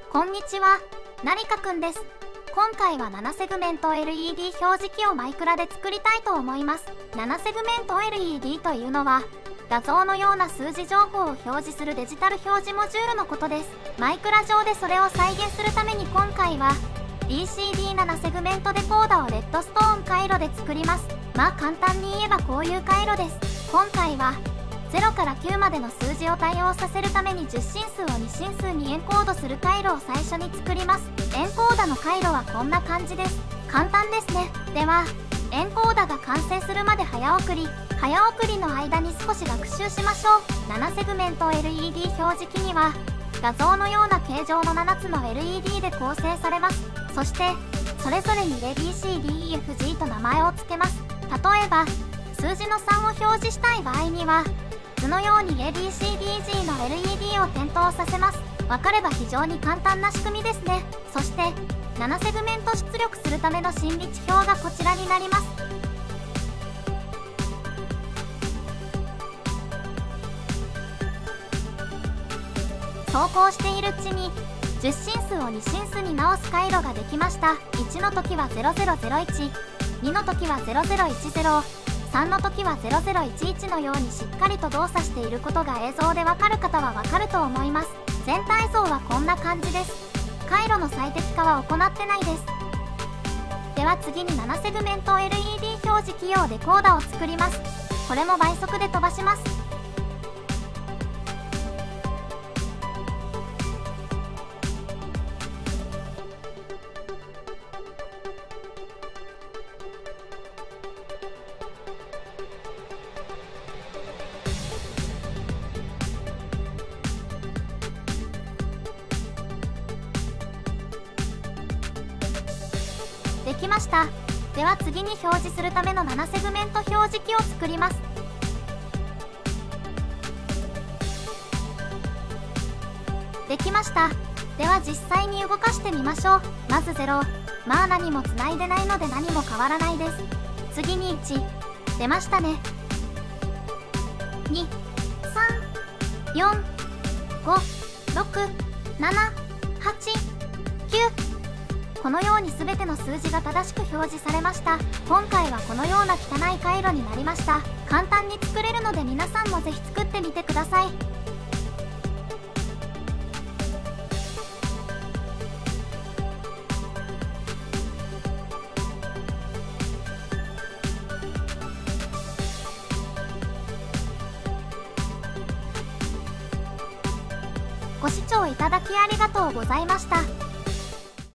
こんにちは、なりかくんです。今回は7セグメント LED 表示器をマイクラで作りたいと思います。7セグメント LED というのは、画像のような数字情報を表示するデジタル表示モジュールのことです。マイクラ上でそれを再現するために今回は、BCD7 セグメントデコーダをレッドストーン回路で作ります。まあ簡単に言えばこういう回路です。今回は、0から9までの数字を対応させるために10進数を2進数にエンコードする回路を最初に作ります。エンコーダの回路はこんな感じです。簡単ですね。では、エンコーダが完成するまで早送りの間に少し学習しましょう。7セグメント LED 表示器には、画像のような形状の7つの LED で構成されます。そして、それぞれに ABCDEFG と名前を付けます。例えば、数字の3を表示したい場合には、図のように ABCDG の LED を点灯させます。わかれば非常に簡単な仕組みですね。そして、7セグメント出力するための心理値表がこちらになります。走行しているうちに、10進数を2進数に直す回路ができました。1の時は0001、2の時は0010、3の時は0011のようにしっかりと動作していることが映像でわかる方はわかると思います。全体像はこんな感じです。回路の最適化は行ってないです。では次に7セグメント LED 表示器用デコーダを作ります。これも倍速で飛ばします。できました。では次に表示するための7セグメント表示器を作ります。できました。では実際に動かしてみましょう。まず0。まあ何もつないでないので何も変わらないです。次に1。出ましたね。2、3、4、5、6、7、8、9。このように全ての数字が正しく表示されました。今回はこのような汚い回路になりました。簡単に作れるので皆さんもぜひ作ってみてください。ご視聴いただきありがとうございました。